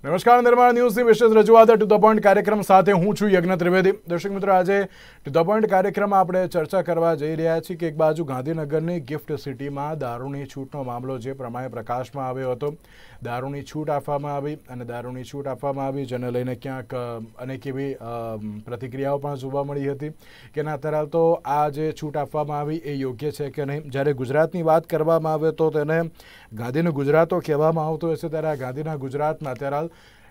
નમસ્કાર, નિર્માણ ન્યૂઝની વિશેષ રજૂઆત ટુ ધ પોઈન્ટ કાર્યક્રમ સાથે હું છું યજ્ઞ ત્રિવેદી. દર્શક મિત્રો, આજે ટુ ધ પોઈન્ટ કાર્યક્રમમાં આપણે ચર્ચા કરવા જઈ રહ્યા છીએ કે એક બાજુ ગાંધીનગરની ગિફ્ટ સિટીમાં દારૂની છૂટનો મામલો જે પ્રમાણે પ્રકાશમાં આવ્યો હતો, દારૂની છૂટ આપવામાં આવી અને દારૂની છૂટ આપવામાં આવી જેને લઈને ક્યાંક અનેક એવી પ્રતિક્રિયાઓ પણ જોવા મળી હતી કે ના અત્યારે તો આ જે છૂટ આપવામાં આવી એ યોગ્ય છે કે નહીં. જ્યારે ગુજરાતની વાત કરવામાં આવે તો તેને ગાંધીનું ગુજરાતો કહેવામાં આવતું હોય છે, ત્યારે આ ગાંધીના ગુજરાતમાં અત્યારે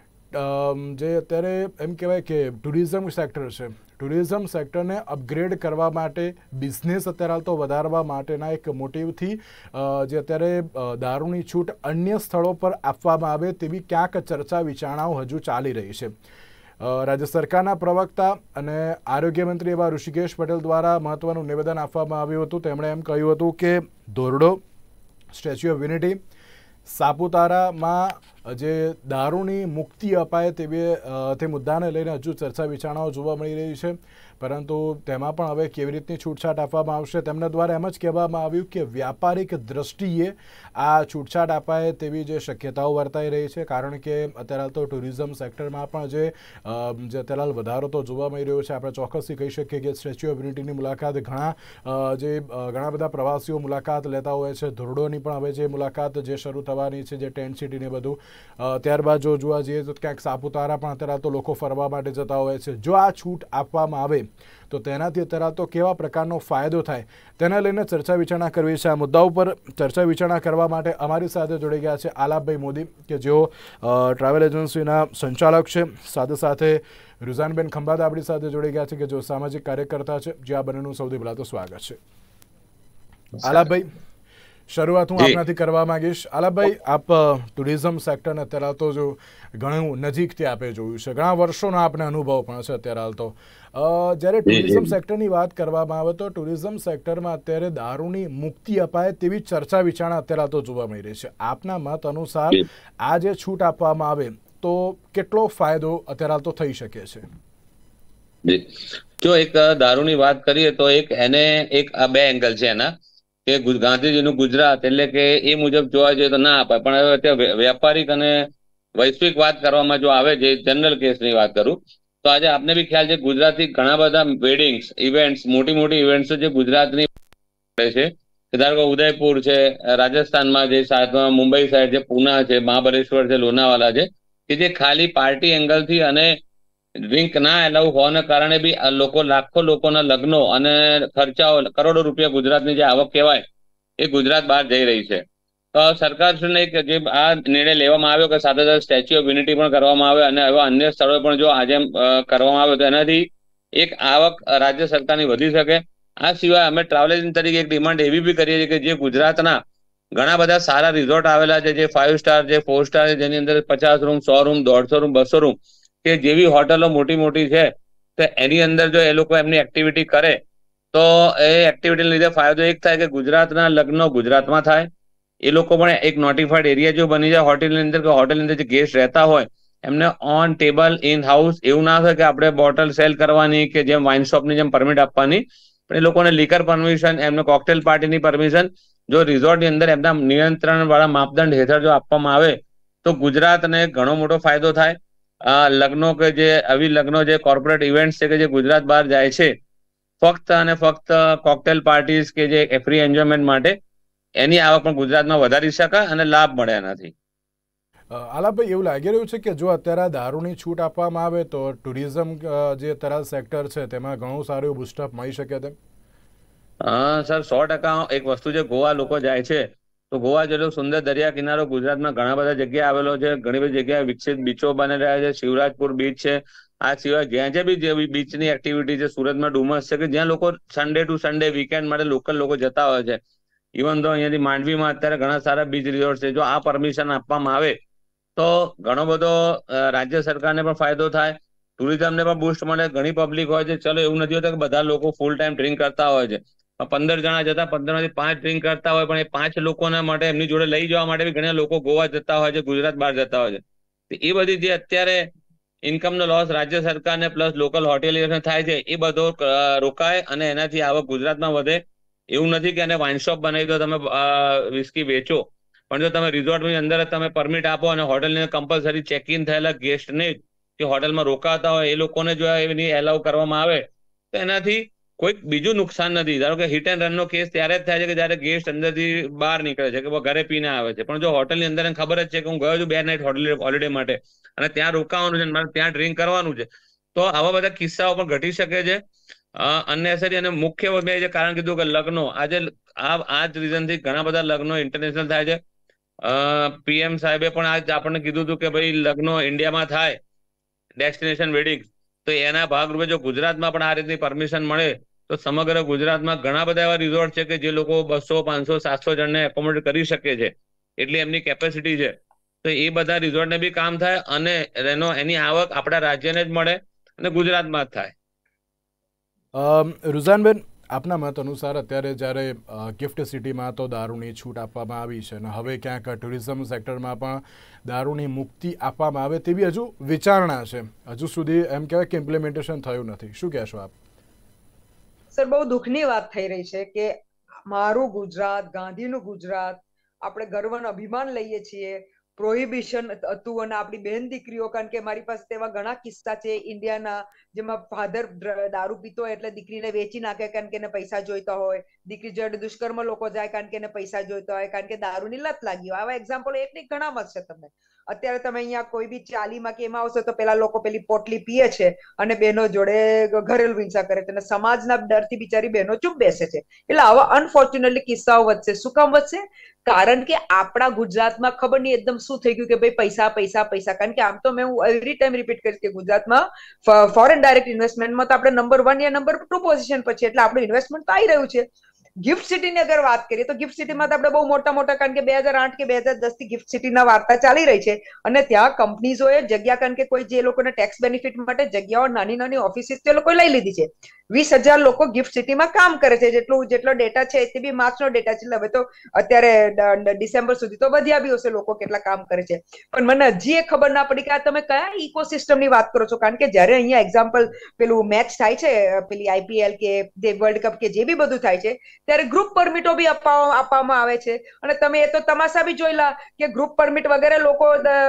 જે અત્યારે એમ કહેવાય કે ટુરિઝમ સેક્ટર છે, ટુરિઝમ સેક્ટરને અપગ્રેડ કરવા માટે, બિઝનેસ અત્યારે તો વધારવા માટેના એક મોટિવથી જે અત્યારે દારૂની છૂટ અન્ય સ્થળો પર આપવામાં આવે તેવી ક્યાંક ચર્ચા વિચારણાઓ હજુ ચાલી રહી છે. રાજ્ય સરકારના પ્રવક્તા અને આરોગ્ય મંત્રી એવા ઋષિકેશ પટેલ દ્વારા મહત્વનું નિવેદન આપવામાં આવ્યું હતું. તેમણે એમ કહ્યું હતું કે ધોરડો, સ્ટેચ્યુ ઓફ યુનિટી, સાપુતારામાં જે દારૂની મુક્તિ અપાય તે મુદ્દાને લઈને હજુ ચર્ચા વિચારણાઓ જોવા મળી રહી છે, પરંતુ તેમાં પણ હવે કેવી રીતની છૂટછાટ આપવામાં આવશે તેમના દ્વારા એમ જ કહેવામાં આવ્યું કે વ્યાપારિક દ્રષ્ટિએ આ છૂટછાટ અપાય તેવી જે શક્યતાઓ વર્તાઈ રહી છે, કારણ કે અત્યારે તો ટુરિઝમ સેક્ટરમાં પણ જે અત્યારે વધારો તો જોવા મળી રહ્યો છે. આપણે ચોક્કસથી કહી શકીએ કે સ્ટેચ્યુ ઓફ યુનિટીની મુલાકાત ઘણા બધા પ્રવાસીઓ મુલાકાત લેતા હોય છે. ધોરડોની પણ હવે જે મુલાકાત જે શરૂ થવાની છે, જે ટેન્ટ સિટીને બધું, ત્યારબાદ જો જોવા જઈએ તો ક્યાંક સાપુતારા પણ અત્યારે તો લોકો ફરવા માટે જતા હોય છે. જો આ છૂટ આપવામાં આવે તો તેનાથી અત્યારે તો કેવા પ્રકારનો ફાયદો થાય તેને લઈને ચર્ચા વિચારણા કરવી છે. આ મુદ્દા ઉપર ચર્ચા વિચારણા કરવા માટે અમારી સાથે જોડાઈ ગયા છે આલાપભાઈ મોદી, કે જેઓ ટ્રાવેલ એજન્સીના સંચાલક છે. સાથે સાથે રુઝાનબેન ખંભાત આપણી સાથે જોડાઈ ગયા છે, કે જેઓ સામાજિક કાર્યકર્તા છે. જે આ બંનેનું સૌથી પહેલા તો સ્વાગત છે. આલાપભાઈ, શરૂઆત હું આપનાથી કરવા માંગીશ. આલાપભાઈ, આપ ટુરિઝમ સેક્ટરને અત્યારે તો જો ઘણું નજીકથી આપે જોયું છે, ઘણા વર્ષોનો આપને અનુભવ પણ છે અત્યારે હાલ તો. જ્યારે ટુરિઝમ સેક્ટરની વાત કરવામાં આવે તો ટુરિઝમ સેક્ટરમાં અત્યારે દારૂની મુક્તિ અપાય તેવી ચર્ચા વિચારણા અત્યારે તો જોવા મળી રહી છે. આપના મત અનુસાર આ જે છૂટ આપવામાં આવે તો કેટલો ફાયદો અત્યારે તો થઈ શકે છે? જો એક દારૂની વાત કરીએ તો એક બે એંગલ છે એના, કે ગાંધીજીનું ગુજરાત એટલે કે એ મુજબ જોવા જઈએ તો ના અપાય, પણ હવે અત્યારે વ્યાપારિક અને વૈશ્વિક વાત કરવામાં જો આવે, જે જનરલ કેસની વાત કરું તો આજે આપને બી ખ્યાલ છે ગુજરાતથી ઘણા બધા વેડિંગ્સ ઇવેન્ટ્સ, મોટી ઇવેન્ટ્સ જે ગુજરાતની છે, ધારો કે ઉદયપુર છે, રાજસ્થાનમાં જે સાઈડમાં મુંબઈ સાઈડ છે, પૂના છે, મહાબળેશ્વર છે, લોનાવાલા છે, કે જે ખાલી પાર્ટી એંગલથી અને ડ્રિંક ના એલાઉ હોવાના કારણે બી લાખો લોકોના લગ્નો અને ખર્ચાઓ, કરોડો રૂપિયા ગુજરાતની જે આવક કહેવાય એ ગુજરાત બહાર જઈ રહી છે. તો સરકારશ્રીને જે આ નિર્ણય લેવામાં આવ્યો કે સાથે સાથે સ્ટેચ્યુ ઓફ યુનિટી પણ કરવામાં આવે અને એવા અન્ય સ્થળોએ પણ જો આજે કરવામાં આવે તો એનાથી એક આવક રાજ્ય સરકારની વધી શકે. આ સિવાય અમે ટ્રાવેલ એજન્ટ તરીકે એક ડિમાન્ડ એવી બી કરીએ છીએ કે જે ગુજરાતના ઘણા બધા સારા રિઝોર્ટ આવેલા છે, જે 5 સ્ટાર, જે 4 સ્ટાર છે, જેની અંદર 50 રૂમ, 100 રૂમ, 150 રૂમ, 200 રૂમ, કે જેવી હોટલો મોટી છે, તો એની અંદર જો એ લોકો એમની એક્ટિવિટી કરે તો એ એક્ટિવિટીને લીધે ફાયદો એક થાય કે ગુજરાતના લગ્નો ગુજરાતમાં થાય. એ લોકો પણ એક નોટિફાઈડ એરિયા જો બની જાય હોટલની અંદર, કે હોટલની અંદર જે ગેસ્ટ રહેતા હોય એમને ઓન ટેબલ ઇન હાઉસ એવું ના થાય કે આપણે બોટલ સેલ કરવાની કે જેમ વાઇન શોપની જેમ પરમિટ આપવાની, પણ એ લોકોને લીકર પરમિશન, એમને કોકટેલ પાર્ટીની પરમિશન જો રિઝોર્ટની અંદર એમના નિયંત્રણ વાળા માપદંડ હેઠળ જો આપવામાં આવે તો ગુજરાતને ઘણો મોટો ફાયદો થાય. લગ્નો કે જે કોર્પોરેટ ઇવેન્ટ્સ છે કે જે ગુજરાત બહાર જાય છે ફક્ત અને ફક્ત કોકટેલ પાર્ટીઝ કે જે ફ્રી એન્જોયમેન્ટ માટે, એની આવક પણ ગુજરાતમાં વધારી શકાય અને લાભ મળે એનાથી. આલાપભાઈ, એવું લાગી રહ્યું છે કે જો અત્યારે દારૂની છૂટ આપવામાં આવે તો ટુરિઝમ જે અત્યારે સેક્ટર છે તેમાં ઘણું સારું બુસ્ટઅપ મળી શકે તેમ? સર, 100% એક વસ્તુ છે, ગોવા લોકો જાય છે તો ગોવા જેટલો સુંદર દરિયા કિનારો ગુજરાતમાં ઘણા બધા જગ્યાએ આવેલો છે, ઘણી બધી જગ્યાએ વિકસિત બીચો બની રહ્યા છે, શિવરાજપુર બીચ છે. આ સિવાય જ્યાં બી જે બીચની એક્ટિવિટી છે, સુરતમાં ડુમસ છે, કે જ્યાં લોકો સન્ડે ટુ સન્ડે વીકેન્ડ માટે લોકલ લોકો જતા હોય છે. ઇવન તો અહીંયાથી માંડવીમાં અત્યારે ઘણા સારા બીચ રિઝોર્ટ છે. જો આ પરમિશન આપવામાં આવે તો ઘણો બધો રાજ્ય સરકારને પણ ફાયદો થાય, ટુરિઝમને પણ બુસ્ટ મળે. ઘણી પબ્લિક હોય છે, ચલો એવું નથી હોતું કે બધા લોકો ફૂલ ટાઈમ ડ્રિંક કરતા હોય છે, 15 જણા જતા 15માંથી 5 ડ્રિંક કરતા હોય, પણ એ 5 લોકોના માટે એમની જોડે લઈ જવા માટે બી ઘણા લોકો ગોવા જતા હોય છે, ગુજરાત બહાર જતા હોય છે. એ બધી જે અત્યારે ઇન્કમનો લોસ રાજ્ય સરકારને પ્લસ લોકલ હોટેલિયર્સને થાય છે, એ બધો રોકાય અને એનાથી આવક ગુજરાતમાં વધે. એવું નથી કે એને વાઇન શોપ બનાવી દો તમે વિસ્કી વેચો, પણ જો તમે રિઝોર્ટની અંદર જ તમે પરમિટ આપો અને હોટલની કમ્પલસરી ચેક ઇન થયેલા ગેસ્ટને જ કે હોટલમાં રોકાતા હોય એ લોકોને જો એની એલાઉ કરવામાં આવે તો એનાથી કોઈ બીજું નુકસાન નથી. ધારો કે હિટ એન્ડ રનનો કેસ ત્યારે જ થાય છે કે જયારે ગેસ્ટ અંદરથી બહાર નીકળે છે કે ઘરે પીને આવે છે, પણ જો હોટલની અંદર એને ખબર જ છે કે હું ગયો છું 2 નાઇટ હોલિડે માટે અને ત્યાં રોકાવાનું છે, મારે ત્યાં ડ્રિંક કરવાનું છે, તો આવા બધા કિસ્સાઓ પણ ઘટી શકે છે. અનનેસરી અને મુખ્ય મેં જે કારણ કીધું કે લગ્નો, આજે આ જ રીઝનથી ઘણા બધા લગ્નો ઇન્ટરનેશનલ થાય છે. પીએમ સાહેબે પણ આજ આપણને કીધું હતું કે ભાઈ લગ્નો ઇન્ડિયામાં થાય ડેસ્ટિનેશન વેડિંગ, તો એના ભાગરૂપે જો ગુજરાતમાં પણ આ રીતની પરમિશન મળે તો સમગ્ર ગુજરાતમાં ઘણા બધા એવા રિઝોર્ટ છે કે જે લોકો 200, 500, 700 જણને એકોમોડેટ કરી શકે છે, એટલી એમની કેપેસિટી છે. તો એ બધા રિઝોર્ટને બી કામ થાય અને એની આવક આપણા રાજ્યને જ મળે અને ગુજરાતમાં જ થાય. રુઝાનબેન, આપના મત અનુસાર અત્યારે જ્યારે ગિફ્ટ સિટીમાં તો દારૂની છૂટ આપવામાં આવી છે અને હવે ક્યાંક ટુરિઝમ સેક્ટરમાં પણ દારૂની મુક્તિ આપવામાં આવે તેવી હજુ વિચારણા છે, હજુ સુધી એમ કહેવાય કે ઇમ્પ્લિમેન્ટેશન થયું નથી, શું કહેશો આપ? સર, બહુ દુઃખની વાત થઈ રહી છે કે મારું ગુજરાત, ગાંધીનું ગુજરાત, આપણે ગર્વનું અભિમાન લઈએ છીએ, પ્રોહિબિશન હતું અને આપણી બહેન દીકરીઓ, કારણ કે મારી પાસે તેવા ઘણા કિસ્સા છે ઇન્ડિયાના જેમાં ફાધર દારૂ પીતો હોય એટલે દીકરીને વેચી નાખે કારણ કે એને પૈસા જોઈતા હોય, દીકરી જોડે દુષ્કર્મ લોકો જાય કારણ કે એને પૈસા જોઈતા હોય, કારણ કે દારૂની લત લાગી હોય. આવા એક્ઝામ્પલ એક નહીં ઘણા મળશે તમને. અત્યારે તમે અહીંયા કોઈ બી ચાલીમાં કે એમાં આવશો તો પેલા લોકો પેલી પોટલી પીએ છે અને બહેનો જોડે ઘરેલું હિંસા કરે છે અને સમાજના ડરથી બિચારી બહેનો ચૂપ બેસે છે. એટલે આવા અનફોર્ચ્યુનેટલી કિસ્સાઓ વધશે. શું કામ વધશે? કારણ કે આપણા ગુજરાતમાં ખબર નહીં એકદમ શું થઈ ગયું કે ભાઈ પૈસા પૈસા પૈસા. કારણ કે આમ તો મેં હું એવરી ટાઈમ રિપીટ કરીશ કે ગુજરાતમાં ફોરેન ડાયરેક્ટ ઇન્વેસ્ટમેન્ટમાં તો આપણે નંબર 1 યા નંબર 2 પોઝિશન પર છે, એટલે આપણું ઇન્વેસ્ટમેન્ટ તો આવી રહ્યું છે. ગિફ્ટ સિટીની અગર વાત કરીએ તો ગિફ્ટ સિટીમાં તો આપણે બહુ મોટા કારણ કે 2008 કે 2010 થી ગિફ્ટ સિટીના વાર્તા ચાલી રહી છે અને ત્યાં કંપનીઝોએ જગ્યા, કારણ કે કોઈ જે લોકોને ટેક્સ બેનિફિટ માટે જગ્યાઓ નાની નાની ઓફિસીસ તે લોકો લઈ લીધી છે. 20,000 લોકો ગિફ્ટ સિટીમાં કામ કરે છે. જેટલો ડેટા છે તે બી માર્ચનો ડેટા છે, હવે તો અત્યારે ડિસેમ્બર સુધી તો વધ્યા બી હશે લોકો કેટલા કામ કરે છે. પણ મને હજી એ ખબર ના પડી કે આ તમે કયા ઇકોસિસ્ટમની વાત કરો છો, કારણ કે જ્યારે અહીંયા એક્ઝામ્પલ પેલું મેચ થાય છે, પેલી આઈપીએલ કે વર્લ્ડ કપ કે જે બી બધું થાય છે ત્યારે ગ્રુપ પરમિટો બી આપવામાં આવે છે અને તમે એ તો તમાશા બી જોયેલા કે ગ્રુપ પરમિટ વગેરે લોકો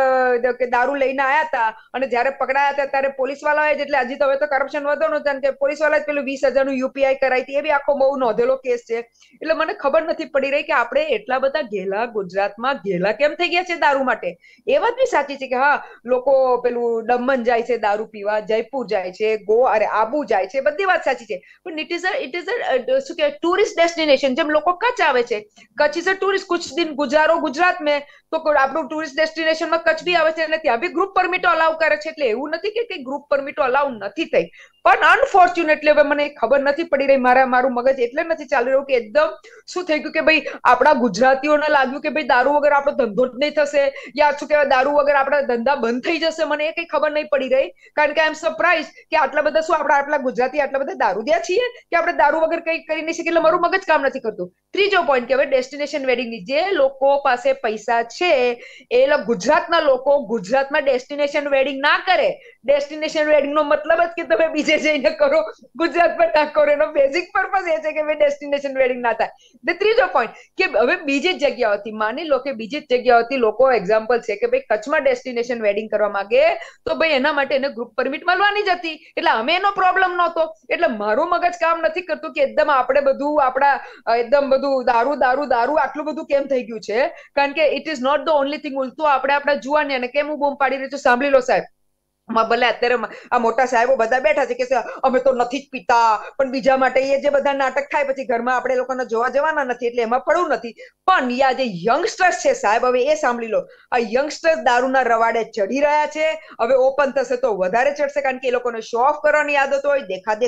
દારૂ લઈને આવ્યા હતા અને જ્યારે પકડાયા હતા ત્યારે પોલીસ વાળાએ, એટલે હજી તો હવે તો કરપ્શન વધવાનું હતું કે પોલીસ વાળાએ પેલું 20,000 નું યુપીઆઈ કરાવી હતી, એ બી આખો બહુ નોંધેલો કેસ છે. એટલે મને ખબર નથી પડી રહી કે આપણે એટલા બધા ઘેલા ગુજરાતમાં ઘેલા કેમ થઈ ગયા છે દારૂ માટે. એ વાત બી સાચી છે કે હા, લોકો પેલું દમણ જાય છે દારૂ પીવા, જયપુર જાય છે, આબુ જાય છે, બધી વાત સાચી છે, પણ ઇટ ઇઝ શું કે ટુરિસ્ટ ડેસ્ટિનેશન. જેમ લોકો કચ્છ આવે છે, કચ્છ ઇઝ અ ટુરિસ્ટ, કુછ દિન ગુજારો ગુજરાત में, તો આપણું ટુરિસ્ટ ડેસ્ટિનેશનમાં કચ્છ બી આવે છે અને ત્યાં બી ગ્રુપ પરમિટો અલાઉ કરે છે. એટલે એવું નથી કે ગ્રુપ પરમિટો અલાઉ નથી થઈ, પણ અનફોર્ચ્યુનેટલી હવે મને ખબર નથી પડી રહી, મારું મગજ એટલે નથી ચાલી રહ્યું કે એકદમ શું થઈ ગયું કે ભાઈ આપણા ગુજરાતીઓને લાગ્યું કે ભાઈ દારૂ વગર આપણો ધંધો જ નહીં થશે યા શું કહેવાય દારૂ વગર આપણા ધંધા બંધ થઈ જશે. મને એ કઈ ખબર નહીં પડી રહી, કારણ કે આઈ એમ સરપ્રાઈઝ કે આટલા બધા શું આપણે આટલા ગુજરાતી આટલા બધા દારૂડિયા છીએ કે આપણે દારૂ વગર કઈ કરી નહીં શકીએ. એટલે મારું મગજ કામ નથી કરતું. ત્રીજો પોઈન્ટ કે હવે ડેસ્ટિનેશન વેડિંગની, જે લોકો પાસે પૈસા છે એ ગુજરાતના લોકો ગુજરાતમાં ડેસ્ટિનેશન વેડિંગ ના કરે. ડેસ્ટિનેશન વેડિંગ નો મતલબ જ કે તમે બીજે જઈને કરો, ગુજરાતમાં ના કરો. એનો બેઝિક પર્પઝ એ છે કે ભાઈ ડેસ્ટિનેશન વેડિંગ ના થાય. ત્રીજો પોઈન્ટ કે હવે બીજી જગ્યાઓથી, માની લો કે બીજી જગ્યાઓથી લોકો, એક્ઝામ્પલ છે કે ભાઈ કચ્છમાં ડેસ્ટિનેશન વેડિંગ કરવા માંગે તો ભાઈ એના માટે એને ગ્રુપ પરમિટ મળવાની જ હતી, એટલે અમે એનો પ્રોબ્લેમ નહોતો. એટલે મારું મગજ કામ નથી કરતું કે એકદમ આપણે બધું આપણા એકદમ બધું દારૂ દારૂ દારૂ આટલું બધું કેમ થઈ ગયું છે, કારણ કે it is not the only thing. ઉલટું આપણે આપણા જુવાનિયાને કેમ હું બૂમ પાડી રહી છું, સાંભળી લો સાહેબ. ભલે અત્યારે આ મોટા સાહેબો બધા બેઠા છે કે અમે તો નથી જ પીતા, પણ બીજા માટે એ જે બધા નાટક થાય પછી ઘરમાં આપણે લોકોને જોવા જવાના નથી એટલે એમાં પડવું નથી. પણ આ જે યંગસ્ટર્સ છે સાહેબ, હવે એ સાંભળી લો, આ યંગસ્ટર્સ દારૂના રવાડે ચડી રહ્યા છે. હવે ઓપન થશે તો વધારે ચડશે, કારણ કે એ લોકોને શો ઓફ કરવાની આદત હોય,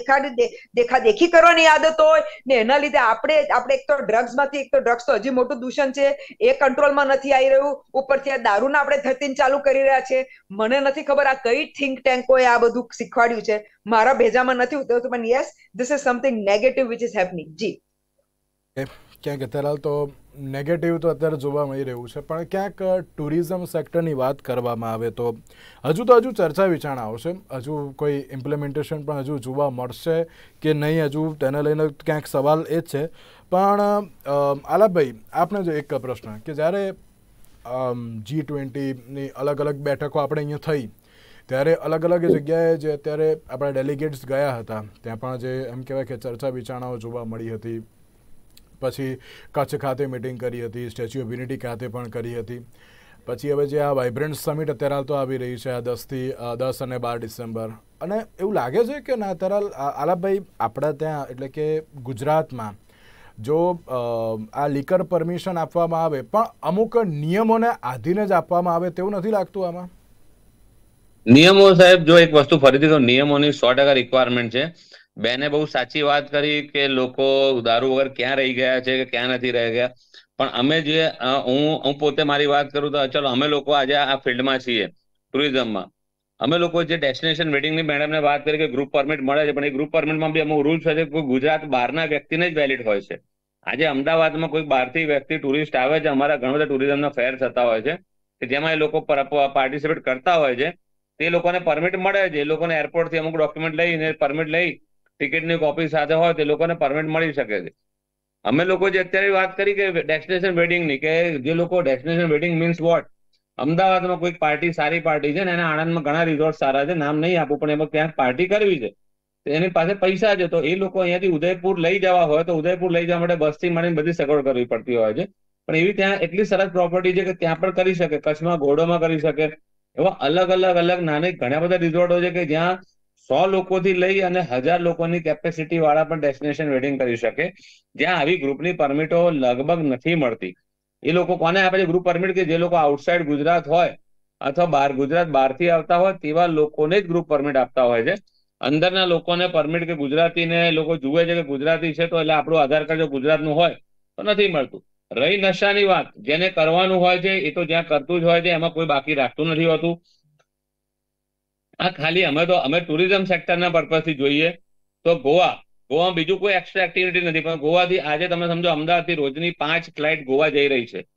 દેખાદેખી કરવાની આદત હોય ને એના લીધે આપણે એક તો ડ્રગ્સમાંથી, એક તો ડ્રગ્સ તો હજી મોટું દૂષણ છે, એ કંટ્રોલમાં નથી આવી રહ્યું, ઉપરથી આ દારૂના આપણે ધરતીન ચાલુ કરી રહ્યા છે. મને નથી ખબર આ કઈ થિંક ટેન્કોએ આ બધું શીખવાડ્યું છે, મારા ભેજામાં નથી ઉતરતું, પણ yes this is something negative which is happening. જી ક્યાંક અત્યારે તો નેગેટિવ તો અત્યારે જોવા મળી રહ્યું છે, પણ ક્યાંક ટુરિઝમ સેક્ટરની વાત કરવામાં આવે તો હજુ ચર્ચા વિચારણા આવશે, હજુ કોઈ ઇમ્પ્લિમેન્ટેશન પણ હજુ જોવા મળશે કે નહીં, હજુ તેને લઈને ક્યાંક સવાલ એ જ છે. પણ આલાપભાઈ, આપને જો એક પ્રશ્ન કે જ્યારે G20ની અલગ અલગ બેઠકો આપણે અહીંયા થઈ ત્યારે અલગ અલગ જગ્યાએ જે અત્યારે આપણા ડેલિગેટ્સ ગયા હતા ત્યાં પણ જે એમ કહેવાય કે ચર્ચા વિચારણાઓ જોવા મળી હતી. પછી કચ્છ ખાતે મિટિંગ કરી હતી, સ્ટેચ્યુ ઓફ યુનિટી ખાતે પણ કરી હતી. પછી હવે જે આ વાઇબ્રન્ટ સમિટ અત્યારે તો આવી રહી છે આ 10 અને 12 ડિસેમ્બર, અને એવું લાગે છે કે ના અત્યારે આલાભાઈ આપણા ત્યાં એટલે કે ગુજરાતમાં જો આ લીકર પરમિશન આપવામાં આવે પણ અમુક નિયમોને આધીન જ આપવામાં આવે તેવું નથી લાગતું આમાં? નિયમો સાહેબ, જો એક વસ્તુ ફરીથી કહું, નિયમોની 100% રિક્વાયરમેન્ટ છે. બેને બહુ સાચી વાત કરી કે લોકો દારૂ વગર ક્યાં રહી ગયા છે કે ક્યાં નથી રહી ગયા. પણ અમે જે હું પોતે મારી વાત કરું તો ચલો અમે લોકો આજે આ ફિલ્ડમાં છીએ ટુરિઝમમાં. અમે લોકો જે ડેસ્ટિનેશન વેડિંગની મેડમને વાત કરી કે ગ્રુપ પરમિટ મળે છે, પણ એ ગ્રુપ પરમિટમાં બી અમુક રૂલ્સ હોય છે કે ગુજરાત બહારના વ્યક્તિને જ વેલિડ હોય છે. આજે અમદાવાદમાં કોઈ બહારથી વ્યક્તિ ટુરિસ્ટ આવે છે, અમારા ઘણા બધા ટુરિઝમના ફેર થતા હોય છે કે જેમાં એ લોકો પાર્ટિસિપેટ કરતા હોય છે. તે લોકોને પરમિટ મળે છે. એ લોકોને એરપોર્ટથી અમુક ડોક્યુમેન્ટ લઈને પરમિટ લઈ ટિકિટની કોપી સાથે હોય તે લોકોને પરમિટ મળી શકે છે. અમે લોકો જે અત્યારે વાત કરી કે ડેસ્ટિનેશન વેડિંગની, કે જે લોકો ડેસ્ટિનેશન વેડિંગ મીન્સ વોટ, અમદાવાદમાં કોઈ પાર્ટી સારી પાર્ટી છે ને એને આણંદમાં ઘણા રિઝોર્ટ સારા છે, નામ નહીં આપું, પણ એમાં ક્યાંક પાર્ટી કરવી છે, એની પાસે પૈસા છે, તો એ લોકો અહીંયાથી ઉદયપુર લઈ જવા હોય તો ઉદયપુર લઈ જવા માટે બસથી મળીને બધી સગવડ કરવી પડતી હોય છે. પણ એવી ત્યાં એટલી સરસ પ્રોપર્ટી છે કે ત્યાં પણ કરી શકે, કચ્છમાં ઘોડોમાં કરી શકે. એવા અલગ નાની ઘણા બધા રિઝોર્ટો છે કે જ્યાં 100 લોકોથી લઈ અને 1000 લોકોની કેપેસિટી વાળા પણ ડેસ્ટિનેશન વેડિંગ કરી શકે, જ્યાં આવી ગ્રુપની પરમિટો લગભગ નથી મળતી. એ લોકો કોને આપે છે ગ્રુપ પરમિટ? કે જે લોકો આઉટસાઇડ ગુજરાત હોય અથવા ગુજરાત બહારથી આવતા હોય તેવા લોકોને જ ગ્રુપ પરમિટ આપતા હોય છે. અંદરના લોકોને પરમિટ કે ગુજરાતીને લોકો જુએ છે કે ગુજરાતી છે તો એટલે આપણું આધાર કાર્ડ જો ગુજરાતનું હોય તો નથી મળતું. રહી નશાની વાત, જેને કરવાનું હોય છે એ તો જ્યાં કરતું જ હોય છે, એમાં કોઈ બાકી રાખતું નથી હોતું. આ ખાલી અમે ટુરિઝમ સેક્ટરના પર્પઝથી જોઈએ તો ગોવામાં બીજું કોઈ એક્સ્ટ્રા એક્ટિવિટી નથી, પણ ગોવાથી આજે તમે સમજો અમદાવાદથી રોજની 5 ફ્લાઇટ ગોવા જઈ રહી છે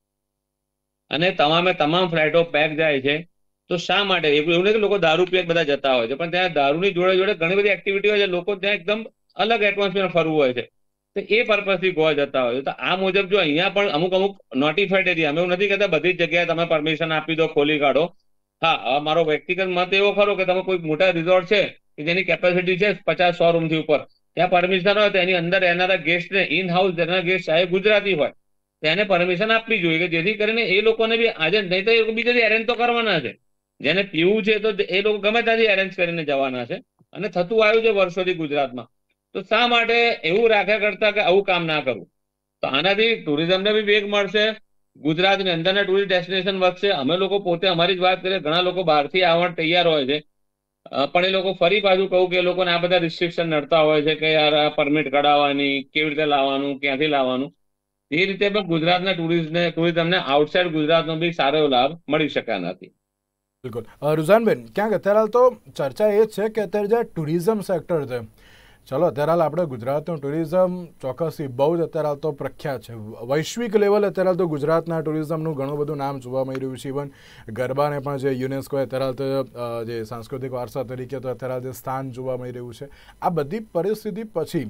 અને તમામ ફ્લાઇટો પેક જાય છે. તો શા માટે? એવું નહીં કે લોકો દારૂ પીએ બધા જતા હોય છે, પણ ત્યાં દારૂની જોડે ઘણી બધી એક્ટિવિટી હોય છે. લોકો ત્યાં એકદમ અલગ એટમોસ્ફિયર ફરવું હોય છે, તો એ પર્પઝથી ગોવા જતા હોય છે. તો આ મુજબ જો અહીંયા પણ અમુક નોટિફાઈડ એરિયા, અમે એવું નથી કહેતા બધી જ જગ્યાએ તમે પરમિશન આપી દો, ખોલી કાઢો. હા, મારો વ્યક્તિગત મત એવો ખરો કે તમે કોઈ મોટા રિઝોર્ટ છે કે જેની કેપેસિટી છે 50-100 રૂમથી ઉપર, ત્યાં પરમિશન હોય તો એની અંદર રહેનારા ગેસ્ટને ઇન હાઉસ રહેનારા ગેસ્ટ ચાહે ગુજરાતી હોય તેને પરમિશન આપવી જોઈએ, કે જેથી કરીને એ લોકોને બી આજે નહીં તો એ બીજાથી એરેન્જ તો કરવાના છે. જેને પીવું છે તો એ લોકો ગમે ત્યાંથી એરેન્જ કરીને જવાના છે, અને થતું આવ્યું છે વર્ષોથી ગુજરાતમાં. તો શા માટે એવું રાખ્યા કરતા કે આવું કામ ના કરવું? તો આનાથી ટુરિઝમને બી વેગ મળશે, ગુજરાતની અંદરના ટુરિસ્ટ ડેસ્ટિનેશન વધશે. અમે લોકો પોતે અમારી જ વાત કરીએ, ઘણા લોકો બહારથી આવવા તૈયાર હોય છે, પણ એ લોકો ફરી પાછું કહું કે એ લોકોને આ બધા રિસ્ટ્રિક્શન નડતા હોય છે કે યાર આ પરમિટ કઢાવવાની, કેવી રીતે લાવવાનું, ક્યાંથી લાવવાનું. એ રીતે પણ ગુજરાતના ટુરિઝમને આઉટસાઇડ ગુજરાતનો બી સારો લાભ મળી શકે નથી. બિલકુલ. રુઝાનબેન, ક્યાંક અત્યારે તો ચર્ચા એ જ છે કે અત્યારે જે ટુરિઝમ સેક્ટર છે, ચલો અત્યારે આપણે ગુજરાતનું ટુરિઝમ ચોક્કસથી બહુ જ અત્યારે તો પ્રખ્યાત છે. વૈશ્વિક લેવલે અત્યારે તો ગુજરાતના ટુરિઝમનું ઘણું બધું નામ જોવા મળી રહ્યું છે. ઇવન ગરબાને પણ જે યુનેસ્કોએ અત્યારે તો જે સાંસ્કૃતિક વારસા તરીકે તો અત્યારે જે સ્થાન જોવા મળી રહ્યું છે. આ બધી પરિસ્થિતિ પછી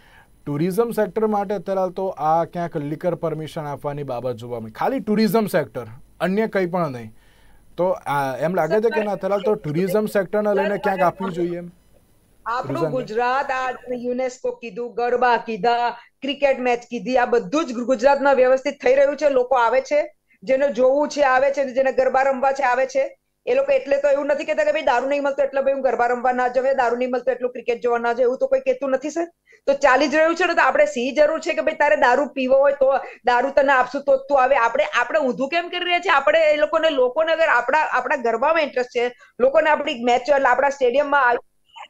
ટુરિઝમ સેક્ટર માટે અત્યારે તો આ ક્યાંક લીકર પરમિશન આપવાની બાબત જોવા મળી, ખાલી ટુરિઝમ સેક્ટર, અન્ય કંઈ પણ નહીં. તો એમ લાગે છે કે અત્યારે તો ટુરિઝમ સેક્ટરને લઈને ક્યાંક આપવી જોઈએ એમ? આપણું ગુજરાત આ યુનેસ્કો કીધું, ગરબા કીધા, ક્રિકેટ મેચ કીધી, આ બધું જ ગુજરાતમાં વ્યવસ્થિત થઈ રહ્યું છે. લોકો આવે છે, જેને જોવું છે આવે છે, જેને ગરબા રમવા છે આવે છે. એ લોકો એટલે તો એવું નથી કહેતા કે ભાઈ દારૂ નહીં મળતો એટલે ભાઈ હું ગરબા રમવા ના જવે, દારૂ નહીં મળતો એટલું ક્રિકેટ જોવા ના જાય, એવું તો કોઈ કહેતું નથી સર. તો ચાલી જ રહ્યું છે ને, તો આપણે સી જરૂર છે કે ભાઈ તારે દારૂ પીવો હોય તો દારૂ તને આપશું તો તું આવે. આપણે ઊંધું કેમ કરી રહ્યા છીએ? આપણે એ લોકોને અગર આપણા ગરબામાં ઇન્ટરેસ્ટ છે, લોકોને આપણી મેચ આપણા સ્ટેડિયમમાં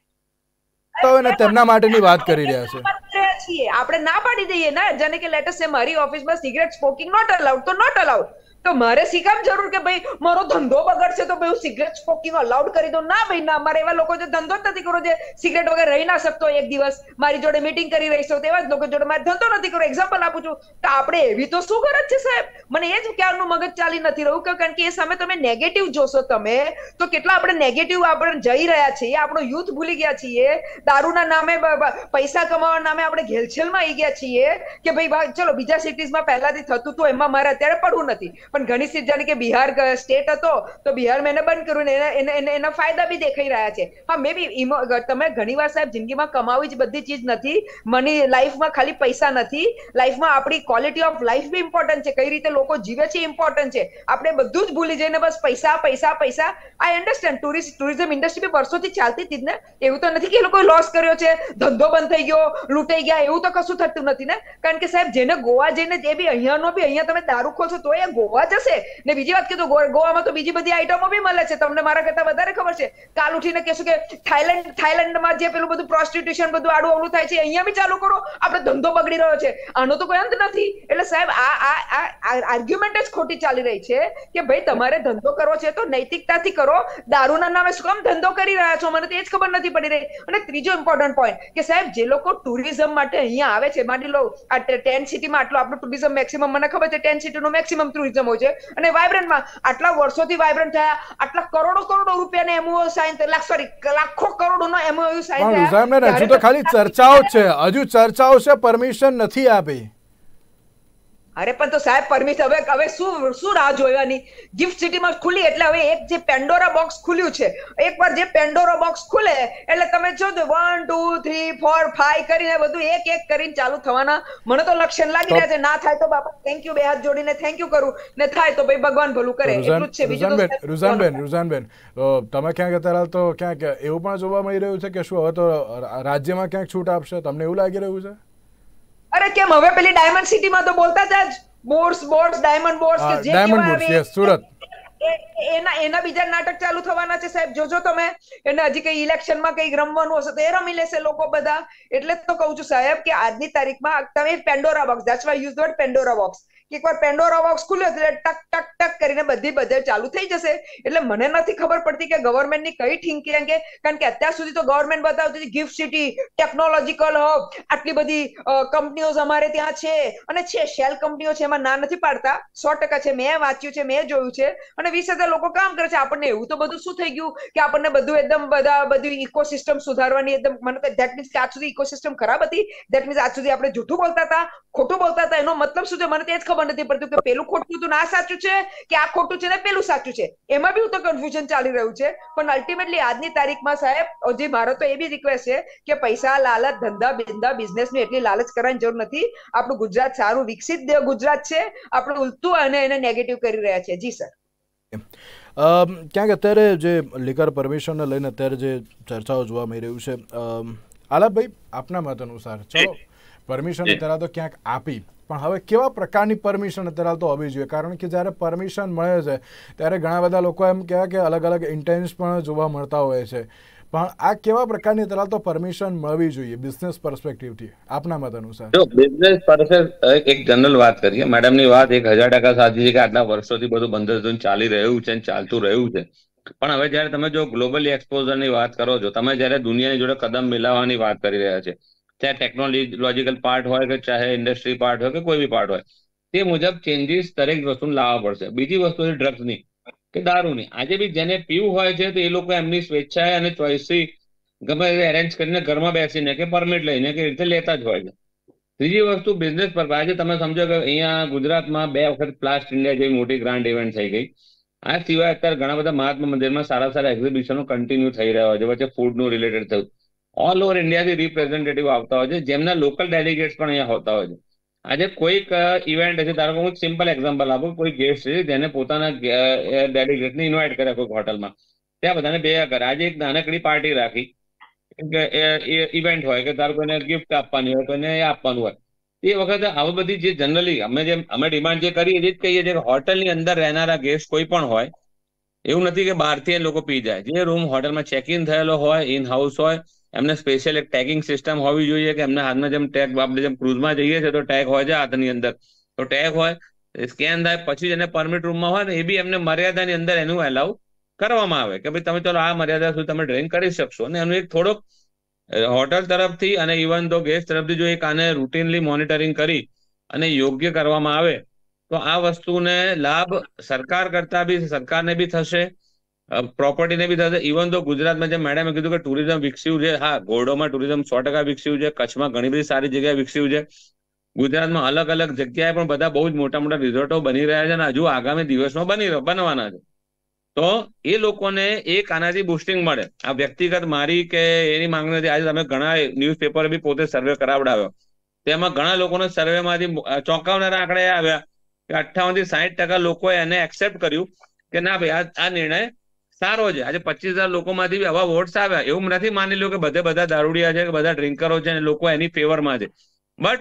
તેમના માટેની વાત કરી રહ્યા છીએ, આપણે ના પાડી દઈએ ને. જેને કે લેટ અસ સે મારી ઓફિસમાં સિગરેટ સ્મોકિંગ નોટ અલાઉડ, તો નોટ અલાઉડ. તો મારે શી કામ જરૂર કે ભાઈ મારો ધંધો બગડશે તો ભાઈ હું સિગરેટ સ્મોકિંગ અલાઉડ કરી દઉં? ના ભાઈ ના, મારે એવા લોકો જે ધંધો જ નથી કરવો, જે સિગરેટ વગર રહી ના શકતો એક દિવસ, મારી જોડે મીટિંગ કરી રહી છો તેવા જ લોકો જોડે મારે ધંધો નથી કરવો, એક્ઝામ્પલ આપું છું. તો આપણે એવી તો શું ગરજ છે સાહેબ? મને એ જ ક્યારનું મગજ ચાલી નથી રહ્યું, કારણ કે એ સામે તમે નેગેટિવ જોશો તમે તો કેટલા આપણે નેગેટિવ આપણે જઈ રહ્યા છીએ, આપણો યુથ ભૂલી ગયા છીએ, દારૂના નામે પૈસા કમાવાના નામે આપણે ઘેલછેલમાં આવી ગયા છીએ કે ભાઈ ચલો બીજા સિટીઝમાં પહેલાથી થતું હતું એમાં મારે અત્યારે પડવું નથી, પણ ઘણી સીટ જાણે કે બિહાર સ્ટેટ હતો તો બિહારમાં એને બંધ કર્યું ને એના ફાયદા બી દેખાઈ રહ્યા છે. હા મે બી તમે ઘણી વાર સાહેબ જિંદગીમાં કમાવી જ બધી ચીજ નથી, મની લાઈફમાં ખાલી પૈસા નથી, લાઈફમાં આપણી ક્વોલિટી ઓફ લાઈફ બી ઇમ્પોર્ટન્ટ છે, કઈ રીતે લોકો જીવે છે ઇમ્પોર્ટન્ટ છે. આપણે બધું જ ભૂલી જઈને બસ પૈસા પૈસા પૈસા. આઈ અન્ડરસ્ટેન્ડ ટુરિઝમ ઇન્ડસ્ટ્રી બી વર્ષોથી ચાલતી હતી જ ને, એવું તો નથી કે એ લોકોએ લોસ કર્યો છે, ધંધો બંધ થઈ ગયો, લૂંટાઈ ગયા, એવું તો કશું થતું નથી ને. કારણ કે સાહેબ જેને ગોવા જઈને જે બી અહીંયા તમે દારૂ ખોલશો તો એ ગોવા જશે ને. બીજી વાત કીધું ગોવામાં તો બીજી બધી આઈટમો બી મળે છે, તમને મારા કરતા વધારે ખબર છે. કાલ ઉઠીને કહેશું કે થાઈલેન્ડમાં જે પેલું બધું પ્રોસ્ટિટ્યુશન બધું આડું અવળું થાય છે અહીંયા બી ચાલુ કરો, આપણે ધંધો બગડી રહ્યો છે, આનો તો કોઈ અંત નથી. એટલે સાહેબ આ આર્ગ્યુમેન્ટ જ ખોટી ચાલી રહી છે કે ભાઈ તમારે ધંધો કરવો છે તો નૈતિકતાથી કરો, દારૂના નામે શું કામ ધંધો કરી રહ્યા છો, મને તો એ જ ખબર નથી પડી રહી. અને ત્રીજો ઇમ્પોર્ટન્ટ પોઈન્ટ કે સાહેબ જે લોકો ટુરિઝમ માટે અહીંયા આવે છે, માની લો આ 10 સિટીમાં આટલો આપણું ટુરિઝમ મેક્સિમમ, મને ખબર છે 10 સિટીનું મેક્સિમમ ટુરિઝમ હોય છે, અને વાઇબ્રન્ટમાં આટલા વર્ષોથી વાઇબ્રન્ટ થયા, આટલા કરોડો રૂપિયાના એમઓયુ સાઇન થયા, સોરી લાખો કરોડોનો એમઓયુ સાઇન થયા. હજુ તો ખાલી ચર્ચાઓ છે, હજુ ચર્ચાઓ છે, પરમિશન નથી આપી. અરે પણ તો સાહેબ પરમિશન હવે શું રાહ જોવાની? ગિફ્ટ સિટીમાં ખુલી એટલે હવે એક જે પેન્ડોરા બોક્સ ખુલ્યું છે, એકવાર જે પેન્ડોરા બોક્સ ખુલે એટલે તમે જો 1 2 3 4 5 કરીને બધું એક કરીને ચાલુ થવાના મને તો લક્ષણ લાગી રહ્યા છે. ના થાય તો બાપા થેન્ક યુ, બે હાથ જોડીને થેન્ક યુ કરું, ને થાય તો ભાઈ ભગવાન ભલું કરે, એટલું જ છે. બીજું રૂઝાનબેન તમે ક્યાંક અત્યારે તો ક્યાંક એવું પણ જોવા મળી રહ્યું છે કે શું હવે તો રાજ્યમાં ક્યાંક છૂટ આપશે, તમને એવું લાગી રહ્યું છે? અરે કેમ, હવે પેલી ડાયમંડ સિટીમાં તો બોલતા હતા જ, બોર્ડ્સ ડાયમંડ બોર્ડ્સ કે જે ડાયમંડ બોર્ડ્સ સુરત, એના બીજા નાટક ચાલુ થવાના છે સાહેબ. જોજો તમે, એને હજી કઈ ઇલેક્શનમાં કઈ રમવાનું હશે તો એ રમી લેશે લોકો બધા. એટલે જ તો કહું છું સાહેબ કે આજની તારીખમાં તમે Pandora box, that's why use the word Pandora box, એકવાર પેન્ડોરા બોક્સ ખુલ્યો એટલે ટક ટક ટક કરીને બધે ચાલુ થઈ જશે. એટલે મને નથી ખબર પડતી કે ગવર્મેન્ટની કઈ થિંકિંગ, કે કારણ કે અત્યાર સુધી તો ગવર્મેન્ટ બતાવતી હતી ગિફ્ટ સિટી, ટેકનોલોજીકલ હબ, આટલી બધી કંપનીઓ અમારે ત્યાં છે, અને છે શેલ કંપનીઓ છે, એમાં ના નથી પાડતા, 100% છે, મેં વાંચ્યું છે, મેં જોયું છે, અને 20,000 લોકો કામ કરે છે. આપણને એવું તો બધું શું થઈ ગયું કે આપણને બધું એકદમ બધું ઇકોસિસ્ટમ સુધારવાની એકદમ, મને તો ધેટ મીન્સ કે આજ સુધી ઇકોસિસ્ટમ ખરાબ હતી, ધેટ મીન્સ આજ સુધી આપણે જૂઠું બોલતા હતા, ખોટું બોલતા હતા, એનો મતલબ શું છે મને તો એ જ ખબર નથી પડતું કે પેલું ખોટું હતું, આ સાચું છે કે આ ખોટું છે ને પેલું સાચું છે, એમાં બી તો કન્ફ્યુઝન ચાલી રહ્યું છે. પણ અલ્ટિમેટલી આજની તારીખમાં સાહેબ હજી મારો તો એ બી રિક્વેસ્ટ છે કે પૈસા, લાલચ, ધંધા બિઝનેસની એટલી લાલચ કરવાની જરૂર નથી. આપણું ગુજરાત સારું વિકસિત ગુજરાત છે, આપણે ઉલટું અને એને નેગેટિવ કરી રહ્યા છે. જી સર. ક્યાંક અત્યારે જે લીકર પરમિશનને લઈને અત્યારે જે ચર્ચાઓ જોવા મળી રહ્યું છે, આલાપભાઈ આપના મત અનુસાર ચલો પરમિશન અત્યારે તો ક્યાંક આપી, પણ હવે કેવા પ્રકારની પરમિશન અત્યારે તો હોવી જોઈએ? કારણ કે જ્યારે પરમિશન મળે છે ત્યારે ઘણા બધા લોકો એમ કહેવાય કે અલગ અલગ ઇન્ટેન્સ પણ જોવા મળતા હોય છે, પણ આ કેવા પ્રકારની અત્યારે તો પરમિશન મળવી જોઈએ બિઝનેસ પર્સપેક્ટિવથી આપના મત અનુસાર? જો બિઝનેસ પર્સપેક્ટિવ એક જનરલ વાત કરીએ, મેડમની વાત 1000% સાચી છે કે આટલા વર્ષોથી બધું બંધ ચાલી રહ્યું છે, ચાલતું રહ્યું છે. પણ હવે જયારે તમે જો ગ્લોબલી એક્સપોઝરની વાત કરો છો, તમે જયારે દુનિયાની જોડે કદમ મિલાવવાની વાત કરી રહ્યા છે, ચાહે ટેકનોલોજીકલ પાર્ટ હોય કે ચાહે ઇન્ડસ્ટ્રી પાર્ટ હોય કે કોઈ બી પાર્ટ હોય, તે મુજબ ચેન્જીસ દરેક વસ્તુને લાવવા પડશે. બીજી વસ્તુ છે ડ્રગ્સની કે દારૂની. આજે બી જેને પીવું હોય છે તો એ લોકો એમની સ્વેચ્છાએ અને ચોઇસથી ગમે તે એરેન્જ કરીને ઘરમાં બેસીને કે પરમિટ લઈને કે રીતે લેતા જ હોય છે. ત્રીજી વસ્તુ બિઝનેસ પર. આજે તમે સમજો કે અહીંયા ગુજરાતમાં 2 વખત પ્લાસ્ટ ઇન્ડિયા જેવી મોટી ગ્રાન્ડ ઇવેન્ટ થઈ ગઈ. આ સિવાય અત્યારે ઘણા બધા મહાત્મા મંદિરમાં સારા એક્ઝિબિશનો કન્ટિન્યુ થઈ રહ્યા હોય છે, વચ્ચે ફૂડનું રિલેટેડ થયું. ઓલ ઓવર ઇન્ડિયાથી રિપ્રેઝેન્ટેટિવ આવતા હોય છે, જેમના લોકલ ડેલિગેટ્સ પણ અહીંયા હોતા હોય છે. આજે કોઈક ઇવેન્ટ હશે, ધારો કે હું સિમ્પલ એક્ઝામ્પલ આપું, કોઈ ગેસ્ટ છે જેને પોતાના ડેલિગેટને ઇન્વાઇટ કર્યા કોઈક હોટલમાં, ત્યાં બધાને ભેગા કરે. આજે એક નાનકડી પાર્ટી રાખી, ઇવેન્ટ હોય કે ધારો કોઈને ગિફ્ટ આપવાની હોય, કોઈને એ આપવાનું હોય, એ વખતે આવી બધી જે જનરલી અમે ડિમાન્ડ જે કરીએ એ જ કહીએ છીએ કે હોટલની અંદર રહેનારા ગેસ્ટ કોઈ પણ હોય, એવું નથી કે બહારથી લોકો પી જાય. જે રૂમ હોટલમાં ચેક ઇન થયેલો હોય, ઇન હાઉસ હોય, એમને સ્પેશિયલ એક ટેગિંગ સિસ્ટમ હોવી જોઈએ કે એમના હાથમાં જેમ ટેગ, આપણે જેમ ક્રુઝમાં જઈએ છીએ તો ટેગ હોય છે હાથની અંદર, તો ટેગ હોય, સ્કેન થાય, પછી એને પરમિટ રૂમમાં હોય ને એ બી એમને મર્યાદાની અંદર એનું એલાઉ કરવામાં આવે કે ભાઈ તમે ચલો આ મર્યાદા સુધી તમે ડ્રિંક કરી શકશો. અને એનું એક થોડોક હોટલ તરફથી અને ઇવન તો ગેસ્ટ તરફથી જો એક આને રૂટીનલી મોનિટરિંગ કરી અને યોગ્ય કરવામાં આવે તો આ વસ્તુને લાભ સરકાર કરતા બી, સરકારને બી થશે, પ્રોપર્ટીને બી થશે. ઇવન તો ગુજરાતમાં જેમ મેડમે કીધું કે ટુરિઝમ વિકસ્યું છે, હા, ઘોરડોમાં ટુરિઝમ 100% વિકસ્યું છે, કચ્છમાં ઘણી બધી સારી જગ્યાએ વિકસ્યું છે, ગુજરાતમાં અલગ અલગ જગ્યાએ પણ બધા બહુ જ મોટા મોટા રિઝોર્ટો બની રહ્યા છે અને હજુ આગામી દિવસમાં બનવાના છે. તો એ લોકોને એક આનાથી બુસ્ટિંગ મળે. આ વ્યક્તિગત મારી કે એની માંગણી નથી. આજે તમે ઘણા ન્યૂઝપેપર બી પોતે સર્વે કરાવડાવ્યો, તેમાં ઘણા લોકોના સર્વેમાંથી ચોંકાવનારા આંકડા આવ્યા કે 58 થી 60% લોકોએ એને એક્સેપ્ટ કર્યું કે ના ભાઈ આ નિર્ણય સારો છે. આજે 25,000 લોકોમાંથી આવા વોટ્સ આવ્યા. એવું નથી માની લો કે બધા દારૂડિયા છે કે બધા ડ્રિંકરો છે અને લોકો એની ફેવરમાં છે. But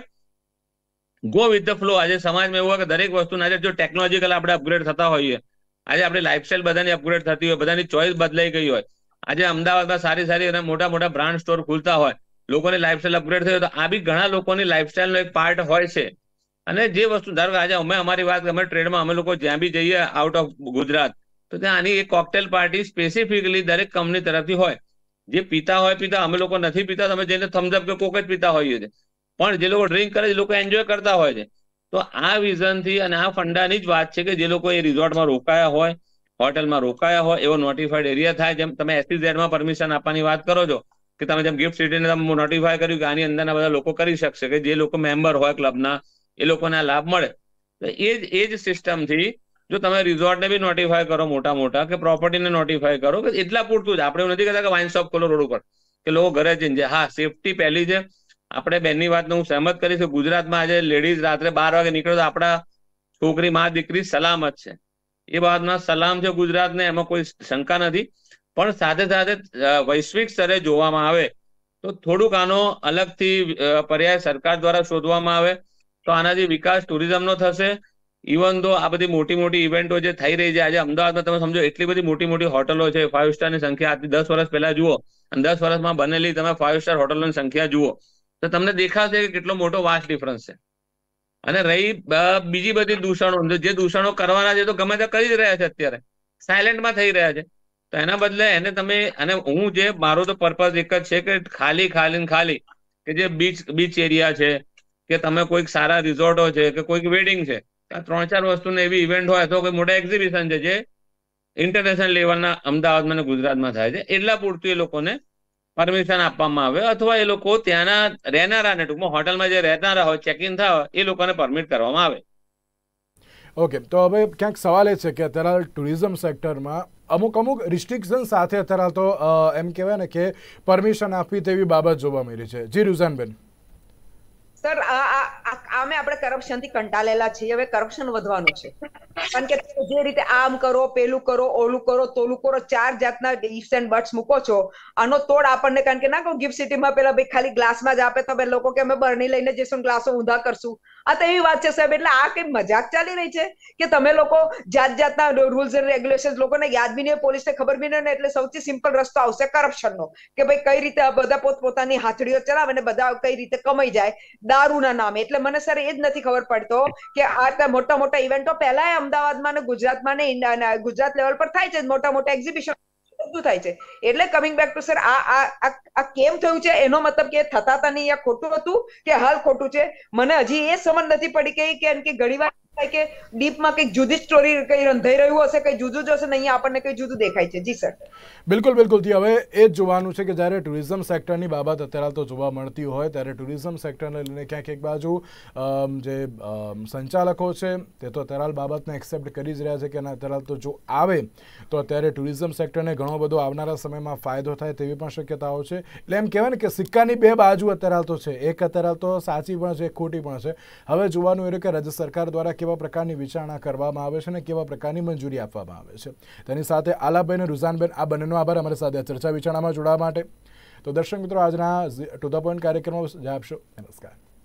go with the flow. આજે સમાજમાં એવું હોય કે દરેક વસ્તુ આજે જો ટેકનોલોજીકલ આપણે અપગ્રેડ થતા હોઈએ, આજે આપણી લાઈફસ્ટાઈલ બધાની અપગ્રેડ થતી હોય, બધાની ચોઇસ બદલાઈ ગઈ હોય. આજે અમદાવાદમાં સારી સારી અને મોટા મોટા બ્રાન્ડ સ્ટોર ખુલતા હોય, લોકોની લાઈફસ્ટાઈલ અપગ્રેડ થઈ હોય, તો આ બી ઘણા લોકોની લાઈફસ્ટાઈલનો એક પાર્ટ હોય છે. અને જે વસ્તુ ધારો કે આજે અમારી વાત, અમે ટ્રેડમાં અમે લોકો જ્યાં બી જઈએ આઉટ ઓફ ગુજરાત, તો ત્યાં આની એક કોકટેલ પાર્ટી સ્પેસિફિકલી દરેક કંપની તરફથી હોય. જે પીતા હોય પીતા, અમે લોકો નથી પીતા, તમે જઈને થમ્સઅપ કે કોક જ પીતા હોઈએ છીએ. પણ જે લોકો ડ્રિંક કરે એ લોકો એન્જોય કરતા હોય છે. તો આ વિઝનથી અને આ ફંડાની જ વાત છે કે જે લોકો એ રિઝોર્ટમાં રોકાયા હોય, હોટલમાં રોકાયા હોય, એવો નોટિફાઈડ એરિયા થાય. જેમ તમે SEZમાં પરમિશન આપવાની વાત કરો છો કે તમે જેમ ગિફ્ટ સિટીને તમે નોટિફાય કર્યું કે આની અંદરના બધા લોકો કરી શકશે, કે જે લોકો મેમ્બર હોય ક્લબના એ લોકોને આ લાભ મળે. તો એ જ સિસ્ટમથી જો તમે રિઝોર્ટને બી નોટિફાય કરો, મોટા કે પ્રોપર્ટીને નોટિફાય કરો, કે એટલા પૂરતું જ. આપણે એવું નથી કહેતા કે વાઇન શોપ ખોલો રોડ ઉપર કે લોકો ઘરે જઈને. હા, સેફટી પહેલી છે. આપણે બેનની વાતને હું સહેમત કરીશ કે ગુજરાતમાં આજે લેડીઝ રાત્રે 12 વાગે નીકળે તો આપણા છોકરી માં દીકરી સલામત છે. એ બાબતમાં સલામ છે ગુજરાતને, એમાં કોઈ શંકા નથી. પણ સાથે સાથે વૈશ્વિક સ્તરે જોવામાં આવે તો થોડુંક આનો અલગથી પર્યાય સરકાર દ્વારા શોધવામાં આવે તો આનાથી વિકાસ ટુરિઝમનો થશે. ઇવન તો આ બધી મોટી મોટી ઇવેન્ટો જે થઈ રહી છે આજે અમદાવાદમાં, તમે સમજો એટલી બધી મોટી મોટી હોટલો છે. 5 સ્ટારની સંખ્યા આજથી 10 વર્ષ પહેલા જુઓ અને 10 વર્ષમાં બનેલી તમે 5 સ્ટાર હોટલોની સંખ્યા જુઓ તો તમને દેખાશે કે કેટલો મોટો વાસ્ટ ડિફરન્સ છે. અને રહી બીજી બધી દૂષણો, જે દૂષણો કરવાના છે તો ગમે તે કરી જ રહ્યા છે, અત્યારે સાયલેન્ટમાં થઈ રહ્યા છે. તો એના બદલે એને તમે, અને હું જે મારો તો પર્પઝ એક જ છે કે ખાલી કે જે બીચ એરિયા છે, કે તમે કોઈક સારા રિઝોર્ટો છે, કે કોઈક વેડિંગ છે, આ 3-4 વસ્તુની એવી ઇવેન્ટ હોય તો કોઈ મોટા એક્ઝિબિશન છે જે ઇન્ટરનેશનલ લેવલના અમદાવાદમાં અને ગુજરાતમાં થાય છે, એટલા પૂરતું એ લોકોને પરમિશન આપવામાં આવે. અથવા એ લોકો ત્યાંના રહેનારાને, ટૂંકમાં હોટલમાં જે રહેનારા હોય, ચેક ઇન થાય એ લોકોને પરમિટ કરવામાં આવે. ઓકે, તો હવે ક્યાંક સવાલ એ છે કે અત્યારે ટુરિઝમ સેક્ટરમાં અમુક રિસ્ટ્રિક્શન સાથે અત્યારે તો એમ કહેવાય ને કે પરમિશન આપવી તેવી બાબત જોવા મળી છે. જી રુઝાનબેન. સર, આમે આપણે કરપ્શનથી કંટાળેલા છીએ. હવે કરપ્શન વધવાનું છે, કારણ કે જે રીતે આમ કરો, પેલું કરો, ઓલું કરો, તોલું કરો, 4 જાતના ઇફ્સ એન્ડ બટ્સ મૂકો છો. આનો તોડ આપણને, કારણ કે ના કહું ગિફ્ટ સિટીમાં પેલા ભાઈ ખાલી ગ્લાસમાં જ આપે, તમે લોકો કે અમે બરણી લઈને જઈશું, ગ્લાસો ઊંધા કરશું. આ તો એવી વાત છે સાહેબ. એટલે આ કઈ મજાક ચાલી રહી છે કે તમે લોકો જાતના રૂલ્સ એન્ડ રેગ્યુલેશન્સ લોકોને યાદ બી નહીં, પોલીસને ખબર બી નહીં. એટલે સૌથી સિમ્પલ રસ્તો આવશે કરપ્શનનો, કે ભાઈ કઈ રીતે આ બધા પોતપોતાની હાથડીઓ ચલાવે ને બધા કઈ રીતે કમાઈ જાય દારૂના નામે. એટલે મને સર એ જ નથી ખબર પડતો કે આ મોટા મોટા ઇવેન્ટો પહેલા અમદાવાદમાં ને ગુજરાતમાં ને ગુજરાત લેવલ પર થાય છે, મોટા મોટા એક્ઝિબિશન થાય છે. એટલે કમિંગ બેક ટુ સર, આ કેમ થયું છે એનો મતલબ કે થતા હતા નહીં, ખોટું હતું કે હાલ ખોટું છે, મને હજી એ સમજ નથી પડી કે ઘણી વાર કે ડીપમાં કઈક જુદી સ્ટોરી કઈ રંધાઈ રહ્યું હશે, કઈ જુદું જ હશે, નહીં આપણને કઈ જુદું દેખાય છે. જી સર, બિલકુલ. હવે એ જ જોવાનું છે કે જ્યારે ટુરિઝમ સેક્ટરની બાબત અત્યારે તો જોવા મળતી હોય ત્યારે ટુરિઝમ સેક્ટરને લઈને ક્યાંક એક બાજુ જે સંચાલકો છે તે તો અત્યારે બાબતને એક્સેપ્ટ કરી જ રહ્યા છે કે અત્યારે તો જો આવે તો અત્યારે ટુરિઝમ સેક્ટરને ઘણો બધો આવનારા સમયમાં ફાયદો થાય તેવી પણ શક્યતાઓ છે. એટલે એમ કહેવાય ને કે સિક્કાની બે બાજુ અત્યારે તો છે, એક અત્યારે તો સાચી પણ છે, ખોટી પણ છે. હવે જોવાનું એ કે રાજ્ય સરકાર દ્વારા કેવા પ્રકારની વિચારણા કરવામાં આવે છે અને કેવા પ્રકારની મંજૂરી આપવામાં આવે છે. તેની સાથે આલાબેન અને રુઝાનબેન, આ બંનેનો આભાર અમારી સાથે ચર્ચા વિચારણામાં જોડાવા માટે. તો દર્શક મિત્રો, આજના ટુ ધ પોઈન્ટ કાર્યક્રમમાં આપશો. નમસ્કાર.